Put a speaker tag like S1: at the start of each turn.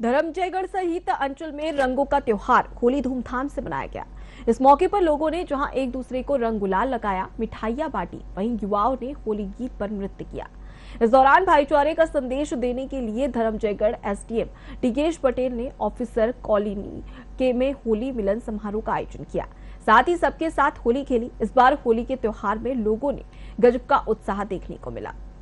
S1: धर्मजयगढ़ सहित अंचल में रंगों का त्योहार होली धूमधाम से मनाया गया। इस मौके पर लोगों ने जहां एक दूसरे को रंग गुलाल लगाया, मिठाइयां बांटी, वहीं युवाओं ने होली गीत पर नृत्य किया। इस दौरान भाईचारे का संदेश देने के लिए धर्मजयगढ़ एसडीएम टिकेश पटेल ने ऑफिसर कॉलोनी के में होली मिलन समारोह का आयोजन किया। साथ ही सबके साथ होली खेली। इस बार होली के त्योहार में लोगों ने गजब का उत्साह देखने को मिला।